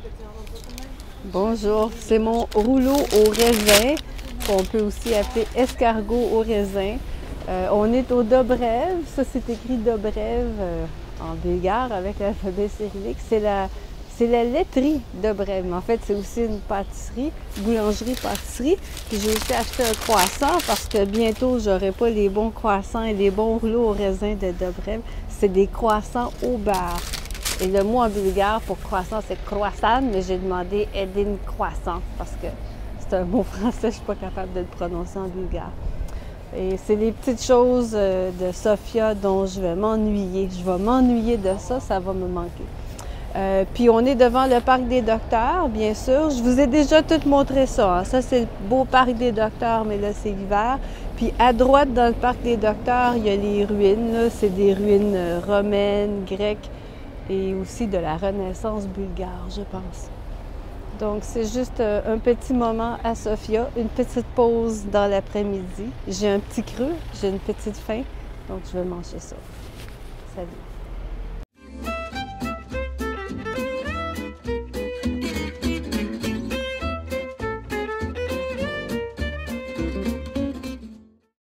Bonjour, c'est mon rouleau au raisin, qu'on peut aussi appeler escargot au raisin. On est au Dobrev, ça c'est écrit Dobrev en bulgare avec l'alphabet cyrillique. C'est la laiterie Dobrev, mais en fait c'est aussi une pâtisserie, boulangerie-pâtisserie. Puis j'ai aussi acheté un croissant parce que bientôt j'aurai pas les bons croissants et les bons rouleaux au raisin de Dobrev. C'est des croissants au beurre. Et le mot en bulgare pour croissant, c'est croissant, mais j'ai demandé Edin croissant parce que c'est un mot français, je ne suis pas capable de le prononcer en bulgare. Et c'est les petites choses de Sofia dont je vais m'ennuyer. Je vais m'ennuyer de ça, ça va me manquer. Puis on est devant le parc des docteurs, bien sûr. Je vous ai déjà tout montré ça. Hein. Ça, c'est le beau parc des docteurs, mais là, c'est l'hiver. Puis à droite, dans le parc des docteurs, il y a les ruines. C'est des ruines romaines, grecques, et aussi de la Renaissance bulgare, je pense. Donc, c'est juste un petit moment à Sofia, une petite pause dans l'après-midi. J'ai un petit creux, j'ai une petite faim, donc je vais manger ça. Salut!